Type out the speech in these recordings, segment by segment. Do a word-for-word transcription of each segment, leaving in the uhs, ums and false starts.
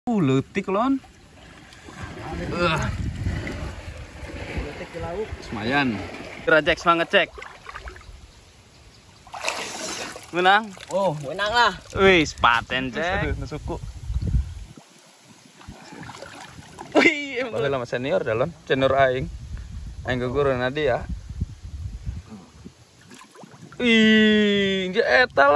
Uh, leutik lon. Uh. Semayan. Rajek semangat cek. Menang. Oh, menang lah. Wih, paten cek. Suku. Wih, emang lama senior dalam senior aing. Aing gugur nadi ya. Wih, dia eta lah.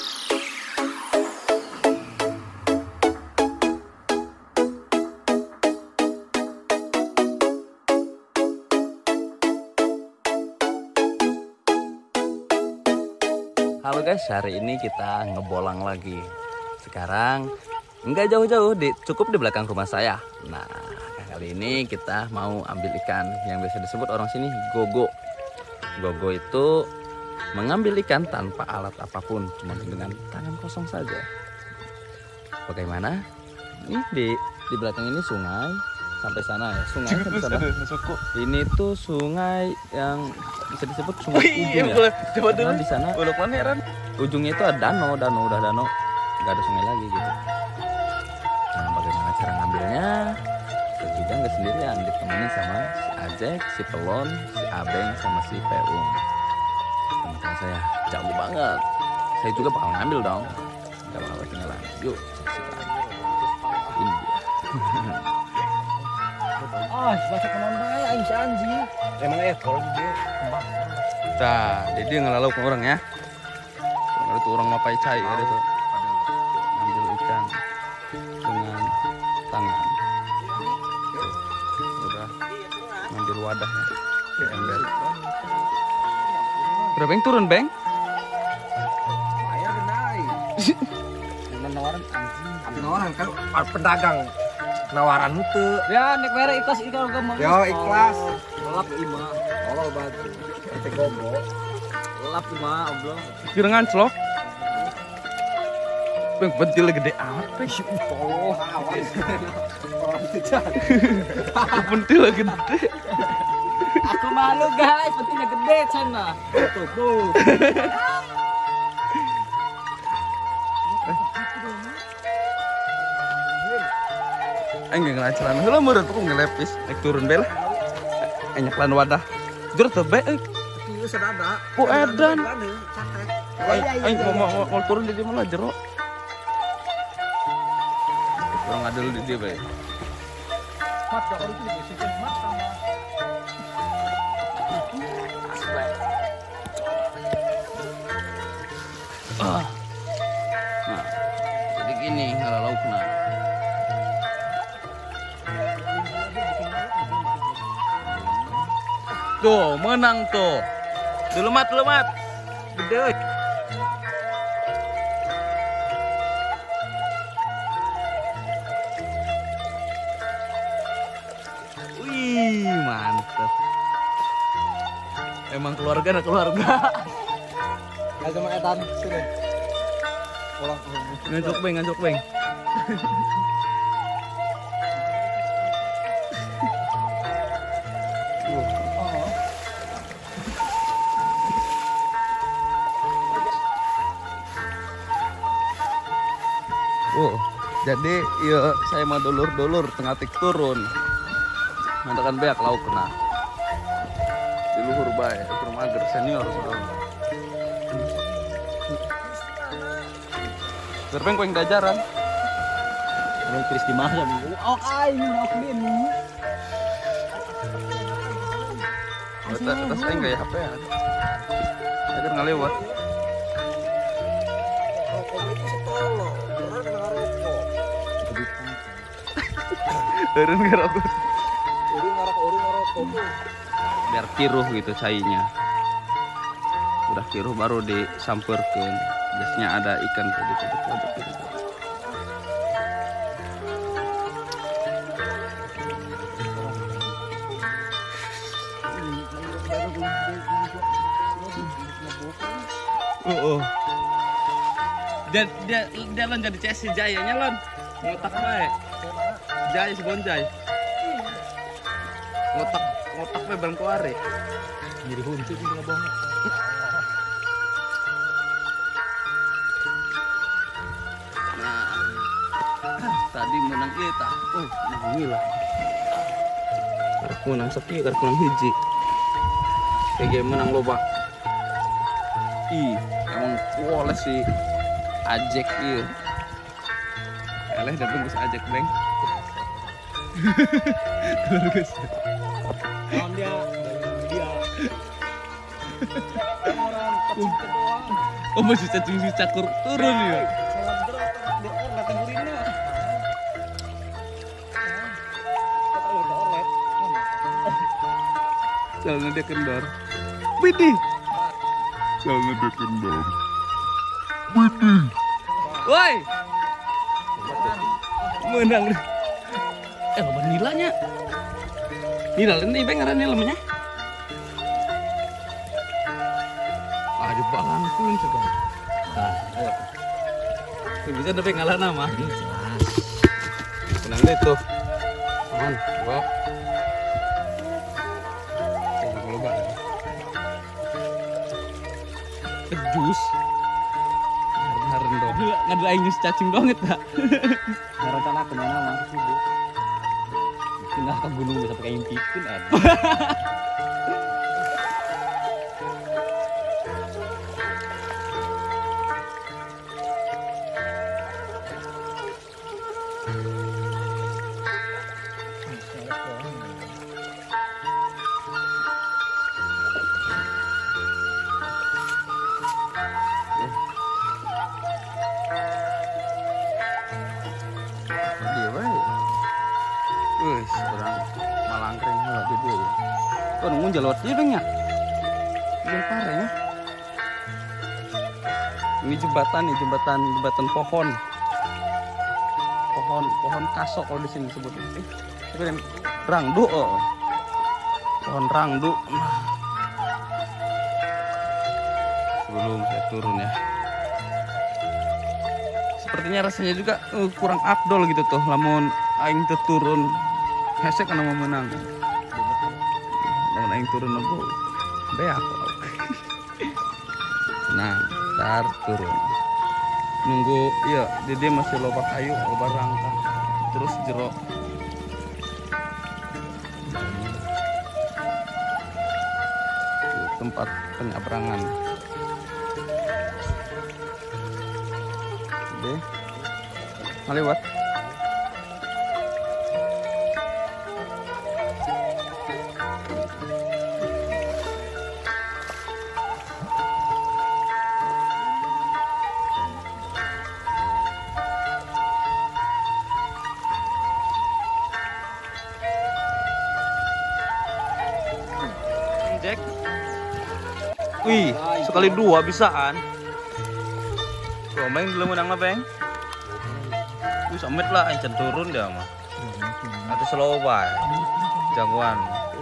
Halo guys, hari ini kita ngebolang lagi. Sekarang nggak jauh-jauh, di, cukup di belakang rumah saya. Nah, kali ini kita mau ambil ikan yang biasa disebut orang sini gogo. Gogo itu mengambil ikan tanpa alat apapun, cuma dengan tangan kosong saja. Bagaimana? Ini di di belakang ini sungai sampai sana ya. Sungai sampai sana. Ini tuh sungai yang bisa disebut sungai ujung ya. Coba dulu di sana. Ujungnya itu ada danau, danau udah danau, nggak ada sungai lagi gitu. Nah, bagaimana cara ngambilnya? Kita nggak sendirian, ditemenin sama si Ajek, si Pelon, si Abeng, sama si Peung. Teman-teman saya jago banget. Saya juga bakal ngambil dong. Gak bakal ketinggalan. Yuk, saksikan. Ini dia. Ah, baca penonton ya, aing si anjing. Emang eh kalau dia kembang. Nah, jadi ngelalau ke orang ya. Ada tuh orang mapai cai ada tuh. Ambil ikan dengan tangan. Udah ambil wadahnya. Ember. Berapa yang turun, Beng? Bayar naik. Nawaran anjing. Nawaran kan pedagang. Nawaran itu. Ya, nek mere ikhlas ikan gak mau. Yo, ikhlas. Lap lima. Oh, baju. Kita gogo. Lap lima, oblong. Kirangan celok. Beng pentil gede amat, Beng. Oh, awas. Pentil gede. Aku malu guys, pentingnya gede sana. Tuh, tuh. Enggak ngelacelan. Heula meureun tuh ngelepis. Naik turun bel. Enyaklan wadah. Jur teu be euy. Ieu sadada. Ku edan. Catek. Aing mau mau mau turun di dieu mah jero. Kurang adil di dieu bae. Mat da orang itu bisa mat sama. Ah. Nah, jadi gini kalau laukna. Tuh, menang tuh. Dulu mat, dulu mat. Gede. Wih, mantep. Emang keluarga na keluarga. Enggak sama etan sini. Pulang. Ngancok beng, ngancok beng. Oh, jadi iya saya mau dulur-dulur tengah tik turun. Mantakan beak lauk kena. Di luhur bae, ukur mager senior soalnya. Gerbeng kuing dajaran. Ini Chris di mana nih? Oh, aing mau ini. Atas atas aing gaya H P ya. Agar ngalewat. Turun ngerokok. Urung ngarok urung ngarok. Biar kiruh gitu cainya. Udah kiruh baru disamperkeun. Biasanya ada ikan tadi kodok-kodok gitu. Oh, oh. Dan dia dia lon jadi C S Jayanya lon. Ngotak bae. Jaya si Bonjay. Ngotak ngotak bae bareng kuare. Jadi huntu di ngabong. Nah. tadi menang kita. Oh, menang gila. Karek menang sepi, karek menang hiji. Kayak menang loba. Ih, emang boleh sih ajek ieu. Eleh datang geus ajek beng. Terus. Naon dia? Dia. Orang kecil doang. Oh, masih cacing si cakur turun ya. Salam gerak di orlet timurina. Kata udah orlet. Jalannya dia kendor. Widih. Jalannya dia kendor. Widih. Woi. Menang. Eh, apa nilainya? Nilai ini pengen nilainya. Ah, jumpa langsung sekarang. Nah, ayo. Bisa tapi ngalah nama. Menang deh tuh. Aman, dua. Jus harus dong ngadu aing jus cacing banget tak Rencana kemana mah sibuk. Pindah ke gunung bisa pakai impikun ada. dia baik. Wih, orang malangkring lah dia ya. Kau nunggu jalur dia bang ya? Belum parah ya. Ini jembatan nih, jembatan jembatan pohon. Pohon pohon kasok kalau di sini sebutnya. Eh, itu yang rangdu oh. Pohon rangdu. Sebelum saya turun ya. Sepertinya rasanya juga uh, kurang afdol gitu tuh. Lamun aing teu turun hesek kana mau menang. Lamun aing turun aku beak. Nah, tar turun. Nunggu iya, dia masih loba kayu, loba rangka. Terus jero. Tempat penyeberangan. Oke. Ngalewat. Jack. Wih, sekali dua bisaan. Tuh, main dulu menang mah, Bang. Wih, samit lah, ancen turun dia mah. Atau slow bay. Jagoan.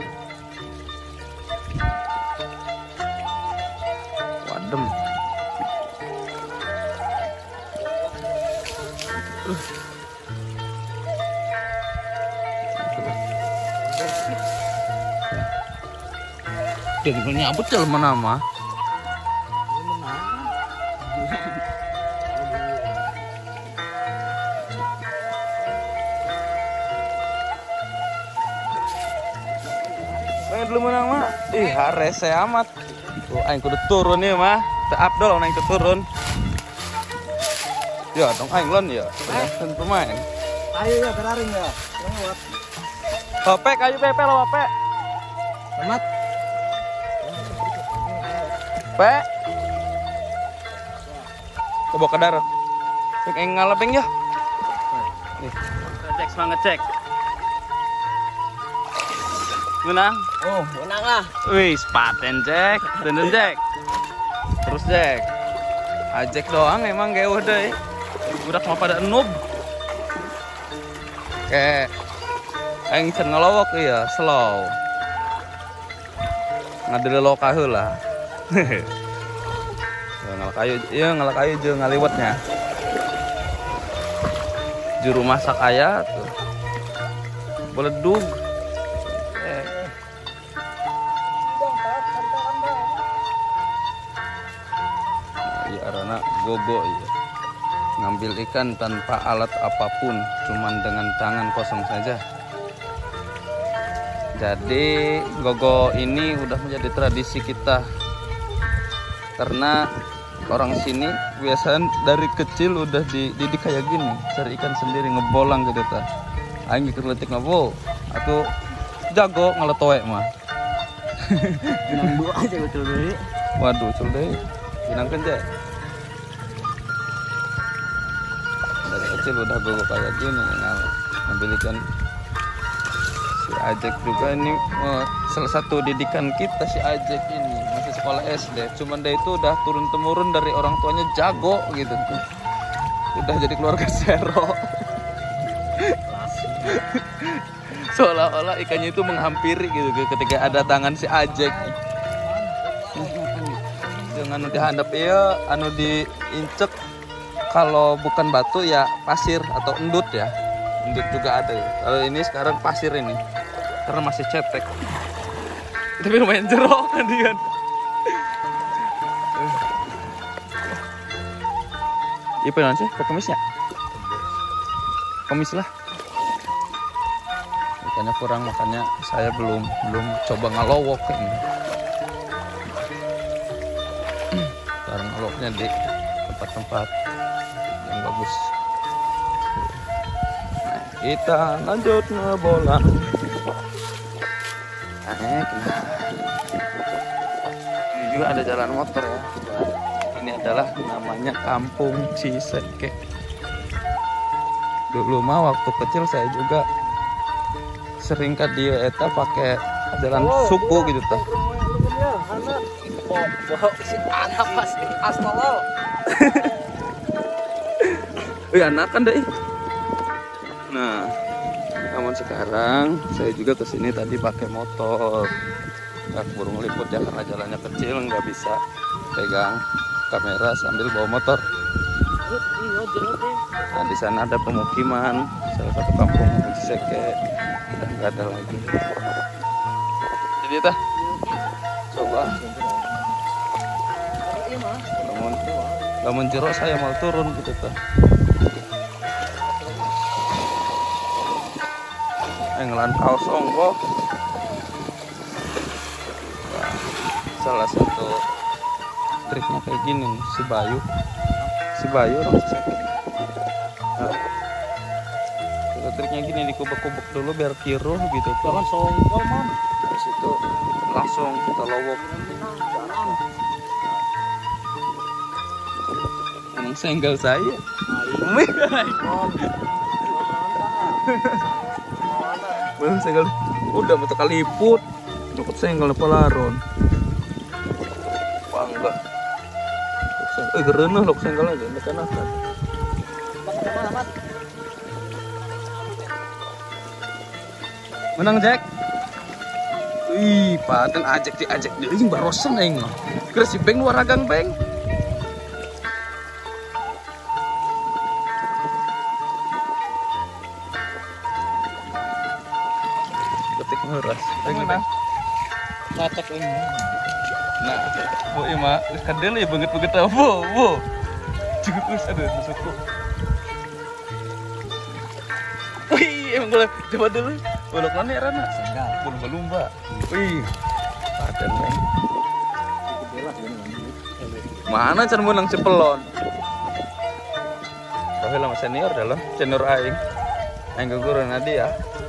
Wadem. Uh. Dia nyabut jalan mana mah? Pengen dulu menang mah? Ih, harese amat. Tuh, aing kudu turun ya mah. Teu afdol aing teu turun. Ya, dong aing lon ya. Ten pemain. Ayo ya keraring ya. Lewat. Bape kayu pepe lo bape. Selamat. Pe. Coba ke darat. Cek aing ngalapeng ya. Nih, cek semangat cek. Menang. Oh, menang lah. Wih, paten cek, tenden cek. Terus cek. Ajek doang emang kayak udah. Udah mah pada noob. Kayak aing can ngelowok ya, slow. Ngadelok heula. Ngal kayu, iya ngal kayu jeung ngaliwatnya. Juru masak aya tuh. Beledug. Eh. Nah, iya arana gogo iya. ngambil ikan tanpa alat apapun, cuman dengan tangan kosong saja. Jadi gogo ini udah menjadi tradisi kita, karena orang sini biasanya dari kecil udah dididik kayak gini, cari ikan sendiri, ngebolang gitu ta. Aing ikut letik ngebo, atau jago ngeletoek mah. Ginang dua aja betul deh. Waduh, cul deh, ginang kenja. Dari kecil udah gogo kayak gini, ngambil ikan. Si Ajek juga ini oh, salah satu didikan kita si Ajek ini. Sekolah S D, cuman dia itu udah turun temurun dari orang tuanya jago gitu tuh, udah jadi keluarga sero. Seolah-olah ikannya itu menghampiri gitu ketika ada tangan si Ajek. Jangan nanti hadap ya, anu diincek kalau bukan batu ya pasir atau endut ya, endut juga ada. Kalau ini sekarang pasir ini karena masih cetek, tapi lumayan jerok kan dia. Iya nanti ke komisnya, komis lah. Ikannya kurang makanya saya belum belum coba ngalowok ini. Karena ngalowoknya di tempat-tempat yang bagus. Nah, kita lanjut ngebolang. Nah, ini juga ada jalan motor ya. Ini adalah namanya Kampung Ciseke. Dulu mah waktu kecil saya juga sering ke dia eta pakai jalan suku gitu tuh. Si anak pasti astolol. Wih, anak kan deh. Nah, namun sekarang saya juga kesini tadi pakai motor. Nggak keburu ngeliput ya karena jalannya kecil, nggak bisa pegang kamera sambil bawa motor. Nah, di sana ada pemukiman, salah satu kampung Ciseke, dan nggak ada lagi. Jadi tah, coba. Namun, namun jeruk saya mau turun gitu tah. Englan kaos ongko. Nah, salah satu triknya kayak gini nih, si Bayu si Bayu orang Ciseke. Nah, triknya gini, dikubek-kubek dulu biar kiruh gitu tuh. Jangan songkol mam. Habis itu langsung kita lowok. Emang senggel saya. Belum senggel. Udah mau tekaliput. Cukup senggel pelaron. Bangga. Eh gerenah lok senggel aja, nekan akan. Menang Jack. Wih, padan ajak diajak dia ini barosan aing mah. Kira si Beng luar ragang Beng. Ketik ngeras. Beng menang. Matek ini. Nah, bu ima, geus kadel ya beungeut-beungeut apa, bu. Cukup geus aduh masukku. Wih, emang boleh coba dulu. Bolok mana ya Rana? Senggal. Lumba-lumba. Wih, padan Beng. Mana can menang cepelon? Tapi lama senior dalam senior aing. Aing guru Nadia.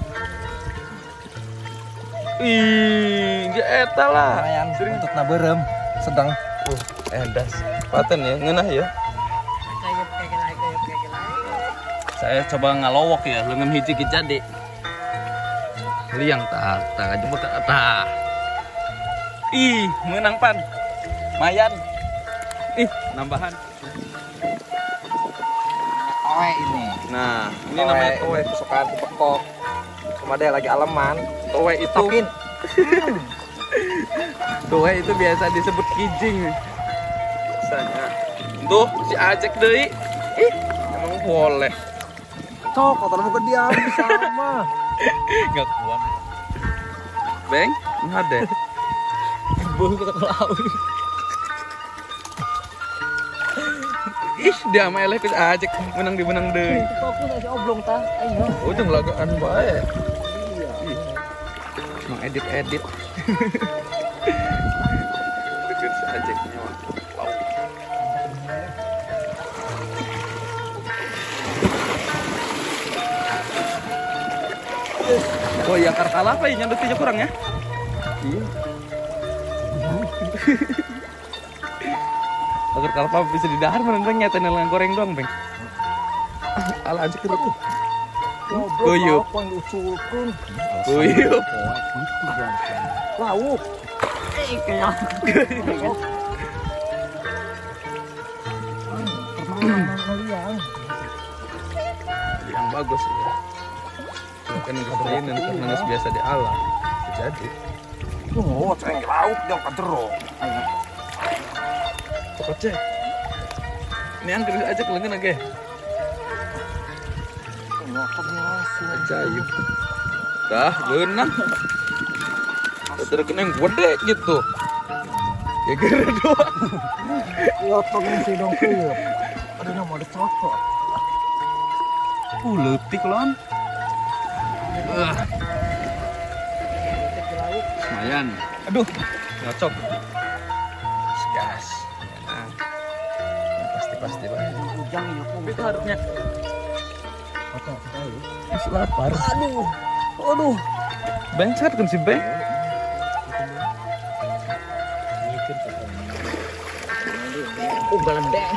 Ih, ge eta lah. Lumayan untuk naberem sedang. Uh, endas. Paten ya, ngeunah ya. Saya coba ngalowok ya, leungem hiji ki jadi. Liang tah, tah aja buka tah. Ih, menang pan. Mayan. Ih, nambahan. Towe ini. Nah, ini namanya towe. Kesukaan pekok. Kemana lagi aleman. Towe itu. Tokin. Towe itu biasa disebut kijing. Biasanya. Tuh, si Ajek deui. Ih, emang boleh. Cok, kotor bukan diam sama. Enggak kuat. Beng, ada. Bung kita ke laut. Ih, dia sama eleh kus ajek menang di menang deh. Fokus aja oblong ta. Ayo. Oh, jeung lagaan bae. Ih. Mau edit-edit. Deket ajeknya mah. Wow. Oh iya, karkala apa ya nyandutinya kurang ya? Iya. Agar kalau apa bisa didahar menendang nyata nelang goreng doang, Bang. Ala aja kerut tuh. Kuyup. Kuyup. Lauk. Eh, kayak. Yang bagus ya. Kan keprinin karena nggak biasa di alam. Jadi. Oh, ceng lauk dong kadero. Pokoknya. Ini angker aja kelengen aja. Ajaib. Dah, benang. Terus kena yang gede gitu. Ya gara doang. Ya pengen sih dong kuyup. Ada nama ada cokot. Uh, leutik lon. Uh. Lumayan. Aduh, nyocok. Gas. Nah. Pasti-pasti banget. Ujang ya kok. Itu harusnya. Oke, tahu. Masih lapar. Aduh. Aduh. Bengset kan si Beng. Oh, galedeng.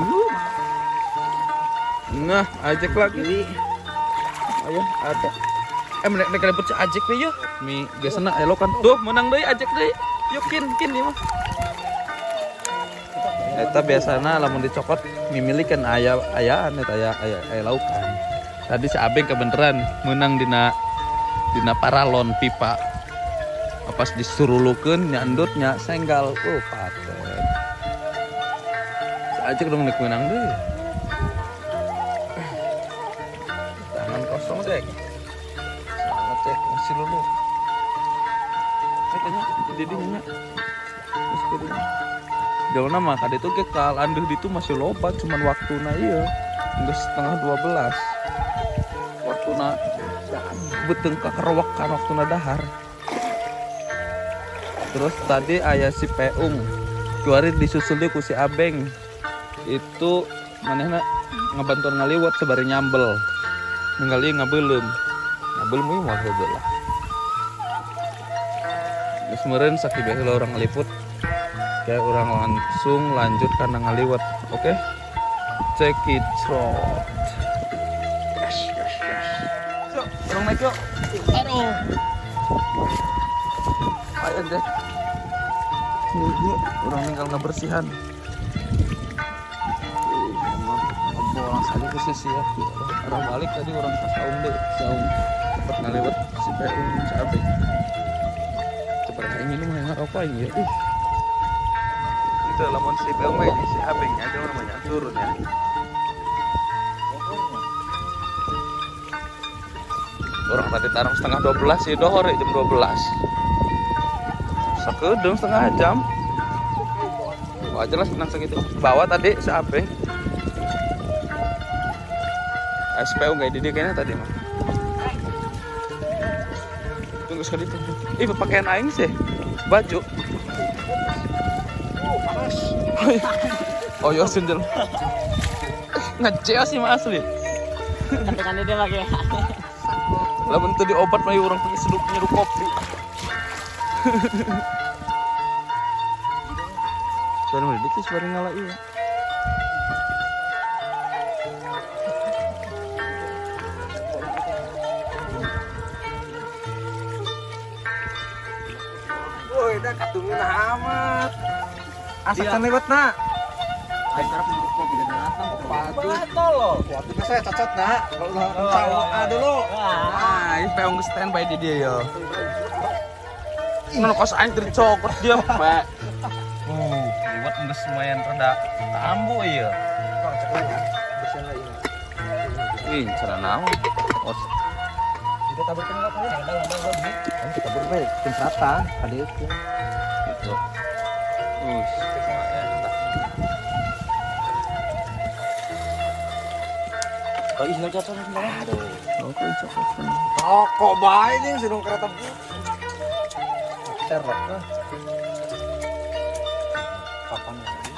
Nah, ajak lagi. Ayo, ada. Eh, mereka mereka dapat ajak deh yuk. Mi, biasanya elokan. Tuh, menang deh, ajak deh. Yuk, kin, kin ya mah. Eta biasanya lamun dicokot mimilikan ayah ayahan eta aya aya aya laukan. Tadi si Abeng kebeneran menang dina dina paralon pipa. Pas disurulukeun nya endutnya senggal. Oh, paten. Si ajak dong nek menang deui. Tangan kosong dek. Sangat cek masih lulu. Eh tanya didinya. Terus kirinya. Jauh nama kade itu kekal anduh itu masih loba cuman waktu na iya nggak setengah dua belas waktu na beteng kakerowakan waktu na dahar. Terus tadi ayah si Peung kuari disusul dia ku si Abeng itu manehna ngebantuan ngaliwat sebari nyambel ngali ngabelum ngabelum ieu mah lah geus meureun sakit bae orang ngeliput. Kayak orang langsung lanjut karena ngaliwat. Oke, okay? Check it out. Yes, yes, yes. Yuk, orang naik yuk. Aduh. Ayo deh. Ini orang tinggal ngebersihan. Orang sekali ke sisi ya. Orang balik tadi orang pas saung deh, saung tempat ngaliwat si Peung si Abeng. Coba kayak minum yang apa ini ya? Ih. Lamun si Peung ini si Abengnya aja namanya turun ya. Orang tadi tarung setengah dua belas sih dohor ya jam dua belas. Sakedeung setengah jam. Wah jelas tenang segitu. Bawa tadi si Abeng. Si Peung gak di kayaknya tadi mah. Tunggu sekali tunggu. Ih pakaian aing sih. Baju. Oh ya sendal. Ngeceo sih mah asli. Kantengannya dia lagi. Lah bentuk di obat mah orang pakai seduk nyeruk kopi. Soalnya mau dikis bareng ngalah iya. Woi, dah katungin amat. Asakan lewat nak. Acara kopi dan datang ke Waduh, tolol. Waktunya saya cacat nak. Kalau udah cawa ah dulu. Ah, ini Peung standby di dia ya. Ngono kos aing tercokot dia, Pak. Uh, liwat geus lumayan rada tambu ieu. Kau cek lagi. Bersih lagi. Wih, cara naon? Os. Kita taburkan enggak kali ada lambang lagi. Kan kita berbeda tim rata, ada itu. Gitu. Us. Oh, isi cocok sebenarnya. Aduh. Oke, cocok. Rokok bae nih sedang kereta bu. Cerok lah. Kapan lagi?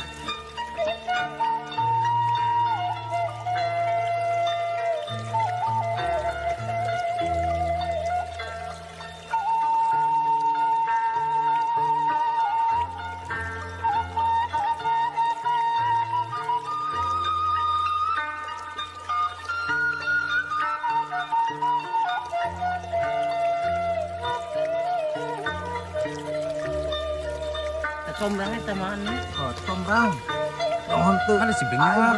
Sombrangnya teman. Oh, sombrang. Mohon tuh. Ada si bengkel.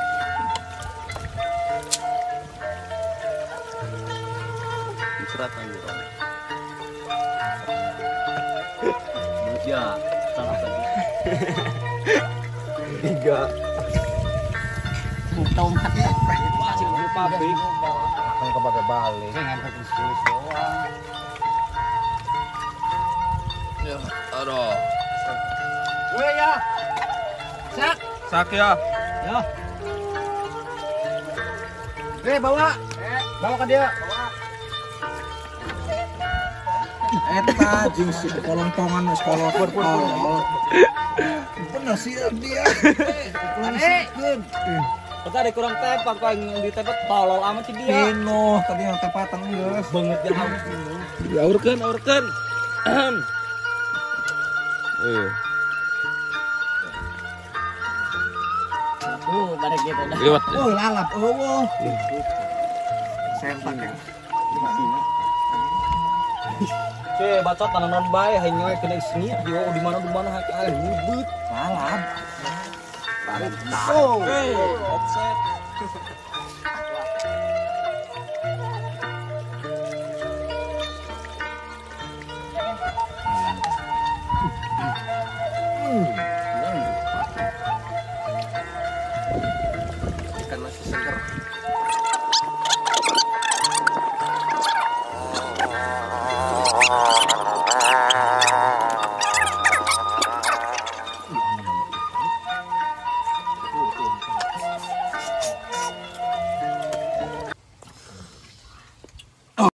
Surat anjir. Ya, salah tadi. Tiga. Tomat. Masih lupa pabrik. Akan kepada balik. Pengen fokus doang. Ya, aduh. Weh ya. Sak. Sak ya. Ya. Eh bawa. Bawa ke dia. Eta jeung si kolongtongan geus kolot kolot. Bener sih dia. Aneh. Kita ada kurang tepat kok yang ditepet tolol amat sih dia. Pino tadi yang tepatan geus. Banget dia haus minum. Aurkeun, aurkeun. Eh. Uh, barek gitu dah. Liwat. Oh lalap eueuh. Sentak ya. Cek bacot tanaman bae hanya kena sengit yo di mana di mana hak air ribut. Lalap. Oh, offset.